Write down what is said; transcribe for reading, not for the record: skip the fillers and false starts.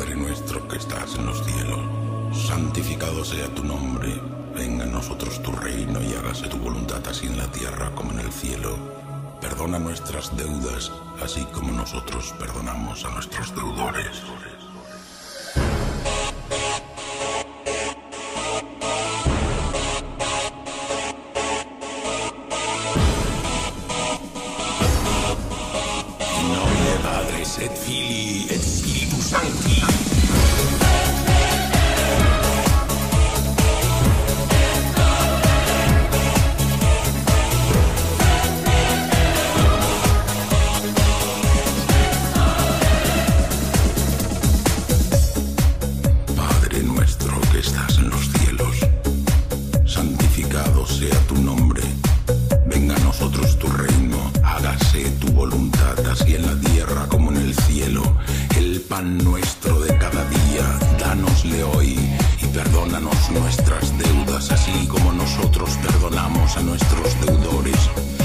Padre nuestro que estás en los cielos, santificado sea tu nombre. Venga a nosotros tu reino y hágase tu voluntad así en la tierra como en el cielo. Perdona nuestras deudas, así como nosotros perdonamos a nuestros deudores. In nomine Patris et Filii et Spiritus Sancti. Estás en los cielos, santificado sea tu nombre, venga a nosotros tu reino, hágase tu voluntad así en la tierra como en el cielo. El pan nuestro de cada día, dánosle hoy y perdónanos nuestras deudas así como nosotros perdonamos a nuestros deudores.